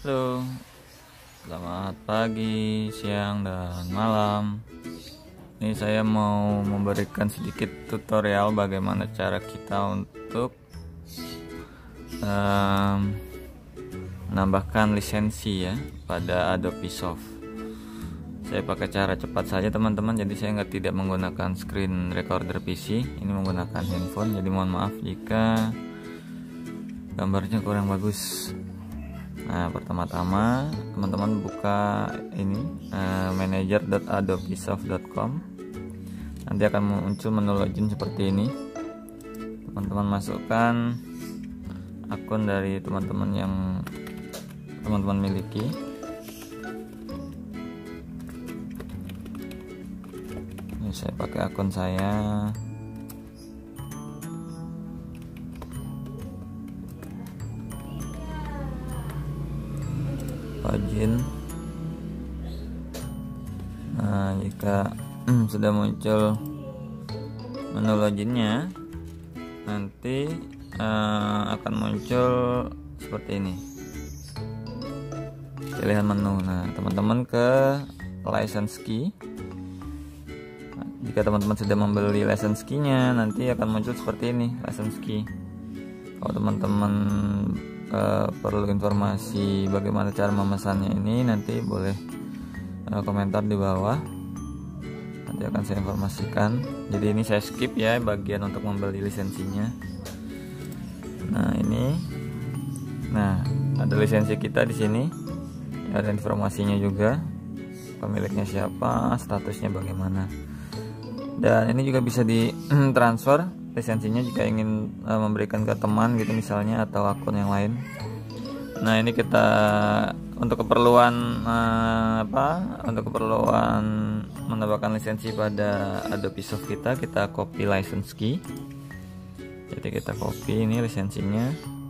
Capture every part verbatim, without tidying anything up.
Halo, selamat pagi, siang, dan malam. Ini saya mau memberikan sedikit tutorial bagaimana cara kita untuk um, menambahkan lisensi ya pada Adobe Soft. Saya pakai cara cepat saja teman-teman, jadi saya nggak tidak menggunakan screen recorder P C. Ini menggunakan handphone, jadi mohon maaf jika gambarnya kurang bagus. Nah, pertama-tama teman-teman buka ini uh, manager dot adobe soft dot com. Nanti akan muncul menu login seperti ini. Teman-teman masukkan akun dari teman-teman yang teman-teman miliki. Ini saya pakai akun saya. Login. Nah, jika sudah muncul menu loginnya, nanti uh, akan muncul seperti ini pilihan menu. Nah, teman-teman ke license key. Nah, jika teman-teman sudah membeli license key-nya, nanti akan muncul seperti ini license key. Kalau teman-teman Uh, perlu informasi bagaimana cara memesannya ini, nanti boleh uh, komentar di bawah, nanti akan saya informasikan. Jadi ini saya skip ya bagian untuk membeli lisensinya. Nah ini, nah ada lisensi kita di sini, ada informasinya juga, pemiliknya siapa, statusnya bagaimana, dan ini juga bisa di transfer lisensinya jika ingin uh, memberikan ke teman gitu misalnya, atau akun yang lain. Nah ini kita untuk keperluan uh, apa untuk keperluan menambahkan lisensi pada Adobe Soft kita, kita copy license key. Jadi kita copy ini lisensinya.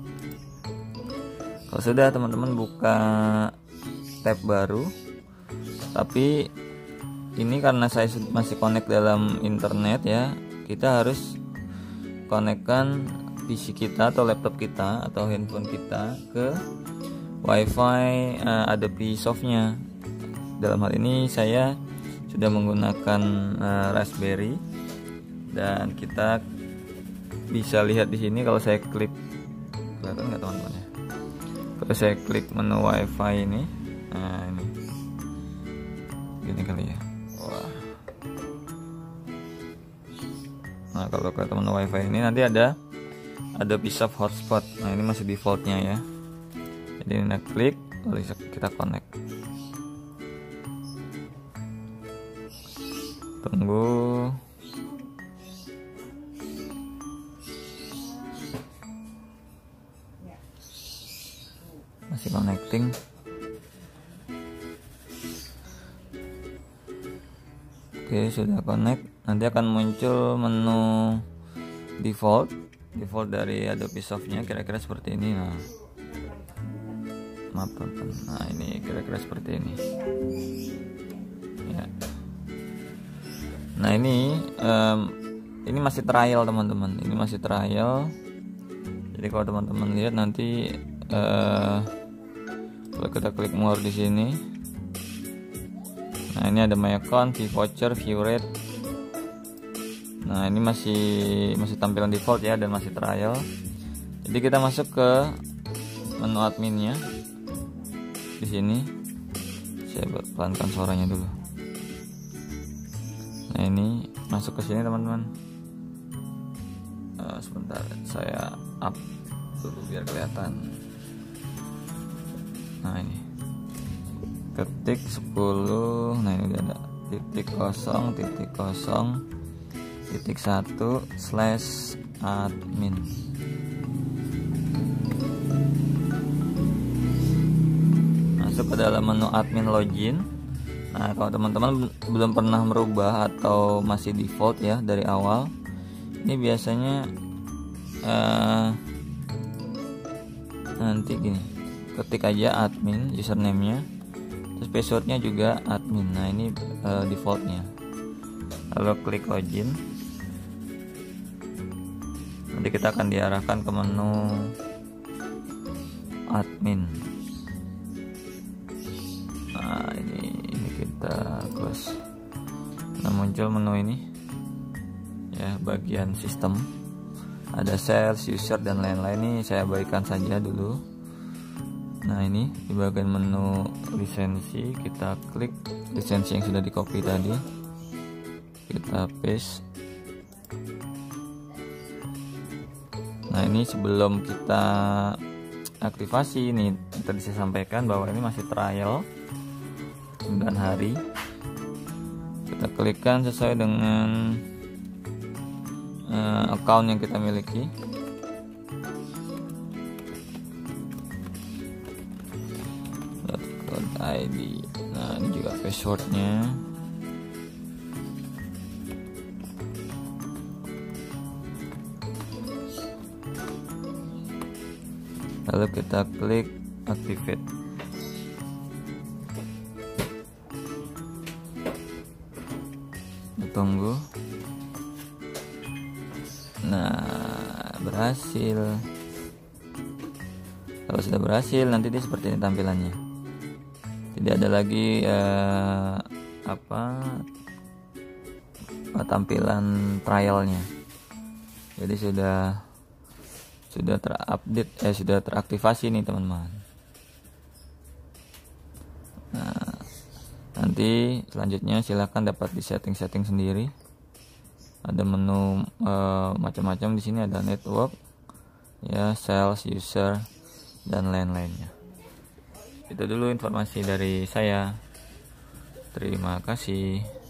Kalau sudah, teman-teman buka tab baru, tapi ini karena saya masih connect dalam internet ya, kita harus konekkan P C kita atau laptop kita atau handphone kita ke WiFi uh, Adobe Soft-nya. Dalam hal ini saya sudah menggunakan uh, Raspberry, dan kita bisa lihat di sini kalau saya klik, kelihatan nggak teman-teman ya? Kalau saya klik menu WiFi ini, nah ini, gini kali ya. Wah. Nah kalau ke teman WiFi ini nanti ada Adobe Soft Hotspot. Nah ini masih defaultnya ya. Jadi ini klik, lalu kita connect. Tunggu. Masih connecting. Oke, sudah connect. Nanti akan muncul menu default default dari Adobe Soft-nya, kira-kira seperti ini. Nah, maaf teman-teman. Nah ini kira-kira seperti ini ya. Nah ini um, ini masih trial teman-teman, ini masih trial. Jadi kalau teman-teman lihat nanti uh, kalau kita klik more di sini, nah ini ada my account, view voucher, view rate. Nah ini masih masih tampilan default ya, dan masih trial. Jadi kita masuk ke menu adminnya di sini. Saya pelankan suaranya dulu. Nah ini masuk ke sini teman-teman. Uh, sebentar saya up dulu biar kelihatan. Nah ini ketik sepuluh. Nah ini udah ada titik kosong titik kosong titik satu slash admin. Masuk ke dalam menu admin login. Nah kalau teman-teman belum pernah merubah atau masih default ya dari awal, ini biasanya uh, nanti gini, ketik aja admin username-nya, terus passwordnya juga admin. Nah ini uh, defaultnya. Lalu klik login. Nanti kita akan diarahkan ke menu admin. kita close. Nah, muncul menu ini ya, bagian sistem ada sales, user dan lain-lain. Ini saya abaikan saja dulu. Nah, ini di bagian menu lisensi, kita klik lisensi yang sudah di copy tadi, kita paste. Nah, ini sebelum kita aktivasi, ini tadi saya sampaikan bahwa ini masih trial sembilan hari. Kita klikkan sesuai dengan uh, account yang kita miliki. .i d. Nah, ini juga passwordnya. Lalu kita klik activate. Tunggu. Nah, berhasil. Kalau sudah berhasil, nanti dia seperti ini tampilannya. Tidak ada lagi eh, apa tampilan trialnya. Jadi sudah sudah terupdate, eh sudah teraktivasi nih teman-teman. Nah, nanti selanjutnya silahkan dapat di setting-setting sendiri. Ada menu e, macam-macam di sini, ada network, ya, sales, user dan lain-lainnya. Itu dulu informasi dari saya. Terima kasih.